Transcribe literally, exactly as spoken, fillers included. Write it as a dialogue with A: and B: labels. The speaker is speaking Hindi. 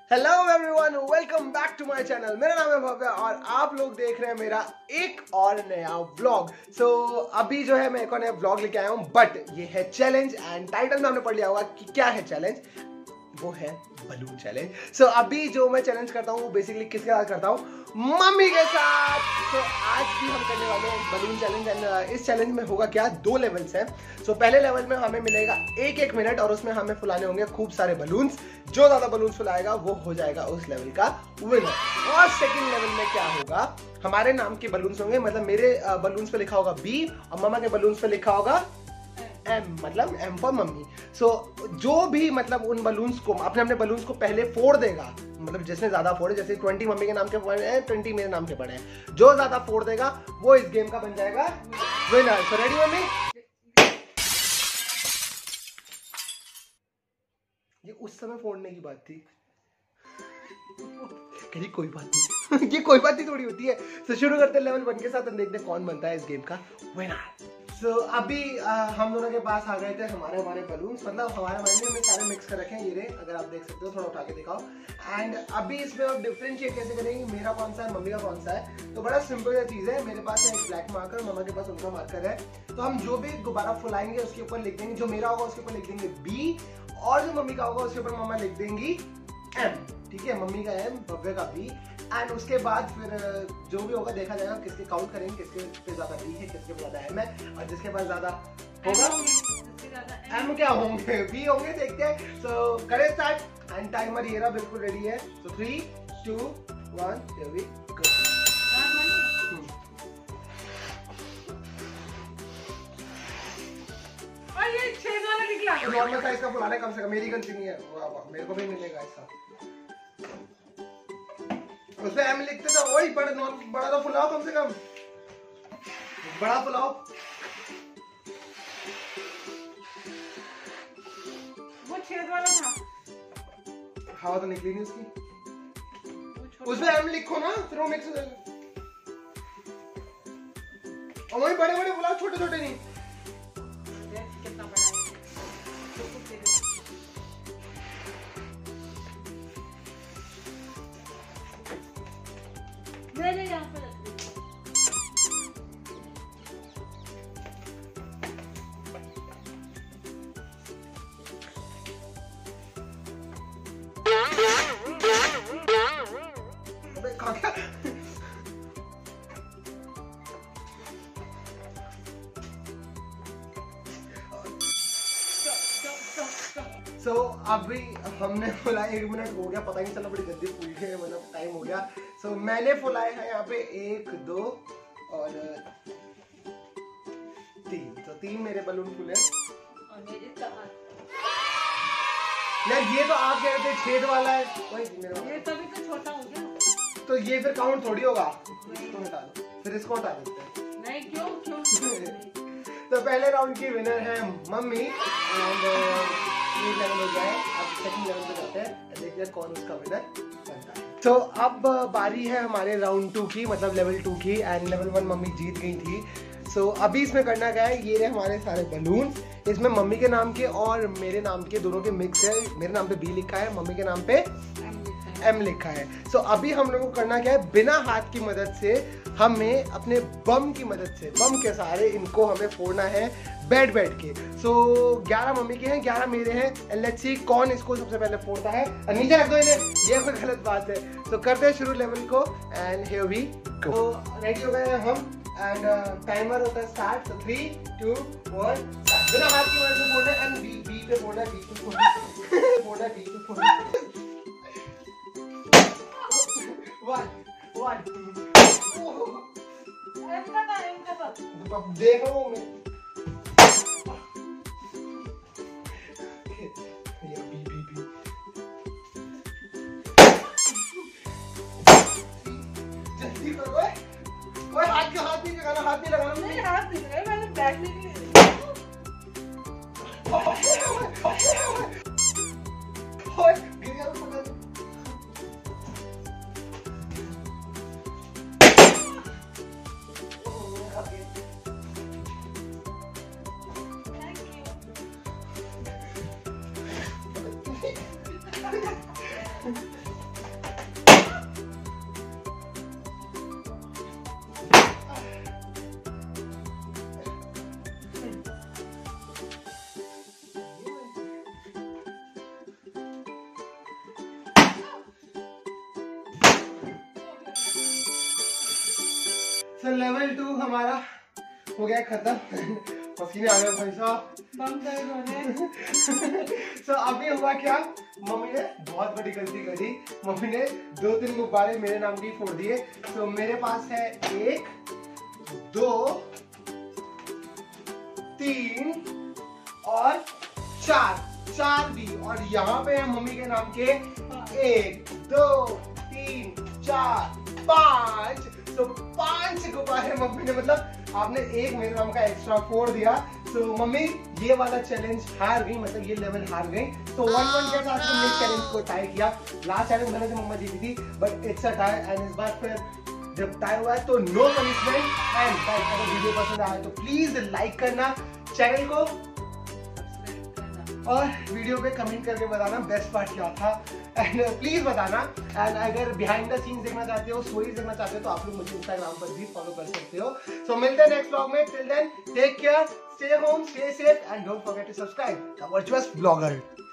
A: Hello everyone, welcome back to my channel. मेरा नाम है भव्य और आप लोग देख रहे हैं मेरा एक और नया व्लॉग। सो so, अभी जो है मैं एक और नया व्लॉग लेके आया हूँ, बट ये है चैलेंज एंड टाइटल में आपने पढ़ लिया होगा कि क्या है चैलेंज। वो है बलून चैलेंज। सो so, अभी जो मैं चैलेंज करता हूँ वो बेसिकली किसके साथ करता हूँ? मम्मी के साथ। तो so, आज भी हम करने वाले हैं बलून चैलेंज एंड इस चैलेंज में होगा क्या, दो लेवल्स हैं। सो so, पहले लेवल में हमें मिलेगा एक एक मिनट और उसमें हमें फुलाने होंगे खूब सारे बलून्स। जो ज्यादा बलून्स फुलाएगा वो हो जाएगा उस लेवल का विनर। और सेकंड लेवल में क्या होगा, हमारे नाम के बलून्स होंगे, मतलब मेरे बलून्स पे लिखा होगा बी और मामा के बलून्स पे लिखा होगा एम, मतलब एम फॉर मम्मी। सो जो भी मतलब उन बलून्स को अपने अपने बलून्स को पहले फोड़ देगा, मतलब जिसने ज्यादा फोड़े, जैसे ट्वेंटी मम्मी के नाम के पड़े हैं, ट्वेंटी मेरे नाम के पड़े हैं, जो ज्यादा फोड़ देगा वो इस गेम का बन जाएगा विनर। So ready mummy? ये उस समय फोड़ने की बात थी, कहीं कोई बात नहीं ये कोई बात नहीं थोड़ी होती है। तो शुरू करते हैं लेवल वन के साथ, देखते हैं कौन बनता है इस गेम का विनर। सो so, अभी आ, हम दोनों के पास आ गए थे हमारे हमारे बलून्स, मतलब हमारे हमारे हमने सारे मिक्स कर रखे हैं। ये रहे, अगर आप देख सकते हो, थोड़ा उठा के दिखाओ। एंड अभी इसमें आप डिफरेंशिएट कैसे करेंगे, मेरा कौन सा है, मम्मी का कौन सा है। तो बड़ा सिंपल सा चीज है, मेरे पास है एक ब्लैक मार्कर, मम्मा के पास उनका मार्कर है। तो हम जो भी गुब्बारा फुलाएंगे उसके ऊपर लिख देंगे, जो मेरा होगा उसके ऊपर लिख देंगे बी, और जो मम्मी का होगा उसके ऊपर मम्मा लिख देंगी एम। ठीक है, मम्मी का एम, भव्य का बी। एंड उसके बाद फिर जो भी होगा देखा जाएगा, किसके काउंट करेंगे, किसके पे ज्यादा बी है, किसके पे ज्यादा एम है, और जिसके पास ज्यादा होगा एम क्या होंगे, बी होंगे। देखते हैं। सो करें स्टार्ट एंड टाइमर ये रहा, बिल्कुल रेडी है। So three two one, here we go.
B: ये छेद वाला निकला।
A: नॉर्मल साइज का फुलाना है कम से कम, मेरी गलती नहीं है। वाह वाह, मेरे को भी मिलेगा ऐसा। उसमें एम लिखते थे, वही बड़ा बड़ा तो फुलाओ, कम से कम बड़ा फुलाओ।
B: वो छेद वाला था,
A: हवा तो निकली नहीं उसकी। उसमें एम लिखो ना, फिर वो मिक्स हो जाएगा। और वही बड़े बड़े फुलाओ, छोटे छोटे नहीं।
B: कितना बड़ा है। मेरे यहाँ पे
A: सो so, अभी हमने फुलाया, एक मिनट हो गया, पता ही नहीं चला, बड़ी जल्दी फूल गए, मतलब टाइम हो गया। सो so, मैंने फुलाया है यहाँ पे एक, दो और तीन। तो तीन मेरे बलून फूले
B: और मेरे चार।
A: यार ये तो आप कह रहे थे छेद वाला है, वही मेरा।
B: ये तभी तो छोटा हो गया।
A: तो ये फिर काउंट थोड़ी होगा, इसको हटा दो, फिर इसको हटा देते हैं।
B: नहीं, क्यों क्यों
A: तो पहले राउंड की विनर है मम्मी एंड ये लेवल हो जाए। अब सेकंड लेवल पे जाते हैं, देखते हैं कौन उसका विनर बनता है। तो अब बारी है हमारे राउंड टू की, मतलब लेवल टू की। एंड लेवल वन मम्मी जीत गई थी। सो so, अभी इसमें करना क्या है, ये रहे हमारे सारे बलून, इसमें मम्मी के नाम के और मेरे नाम के दोनों के मिक्स है। मेरे नाम पे बी लिखा है, मम्मी के नाम पे एम लिखा है। सो so, अभी हम लोगों को करना क्या है, बिना हाथ की मदद से हमें अपने बम की मदद से, बम के सहारे इनको हमें फोड़ना है बैठ बैठ के। सो so, ग्यारह मम्मी के हैं, ग्यारह मेरे हैं। एंड लेट्स सी कौन इसको सबसे पहले फोड़ता है। और नीचे रख दो इन्हें, ये कोई गलत बात है। तो so, करते हैं शुरू लेवल को एंड हियर वी गो। तो रेडी हो गए हैं हम एंड टाइमर होता है स्टार्ट। तो थ्री टू वन, बिना हाथ की मदद से फोड़ना है। एंड बी बी पे फोड़ना है, बी पे फोड़ना है, बी पे फोड़ना है। वन वन अब देख रहा हूँ मैं। ये बी बी बी जल्दी करो, कोई हाथ का हाथ नहीं लगाना, हाथ नहीं लगाना।
B: नहीं, हाथ नहीं लगाए, मैंने बैठने के लिए।
A: ओए गिर गया तो पकड़। सो लेवल टू हमारा हो गया खत्म। पसीने आ गए भाई साहब,
B: बम दर्द हो रहे।
A: सो अभी हुआ क्या, मम्मी ने बहुत बड़ी गलती करी। मम्मी ने दो तीन गुब्बारे मेरे नाम की फोड़ दिए। सो मेरे पास है एक, दो, तीन और चार, चार भी, और यहाँ पे है मम्मी के नाम के एक, दो, तीन, चार, पांच। तो पांच गुब्बारे मम्मी ने, मतलब आपने एक मेरे नाम का एक्स्ट्रा फोड़ दिया। तो मम्मी ये वाला चैलेंज हार गई, मतलब ये लेवल हार गई। तो वन वन के साथ तुमने इस चैलेंज को टाई किया। लास्ट चैलेंज मैंने तो मम्मा जीती थी, but it's a tie. And इस बार फिर जब टाई हुआ है तो नो पनिशमेंट। एंड गाइस अगर वीडियो पसंद आए तो प्लीज लाइक करना चैनल को, और वीडियो पे कमेंट करके बताना बेस्ट पार्ट क्या था, एंड प्लीज बताना। एंड अगर बिहाइंड द सीन्स देखना चाहते हो, स्टोरीज देखना चाहते हो, तो आप लोग मुझे इंस्टाग्राम पर भी फॉलो कर सकते हो। सो so, मिलते हैं नेक्स्ट व्लॉग में। Till then take care, stay home, stay safe, and don't forget to subscribe the virtuous blogger.